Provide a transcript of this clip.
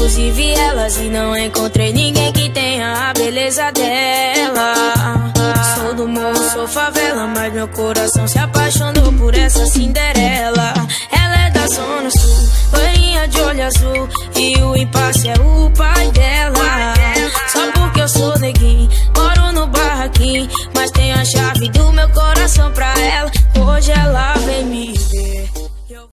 inclusive elas, e não encontrei ninguém que tenha a beleza dela. Sou do morro, sou favela, mas meu coração se apaixonou por essa Cinderela.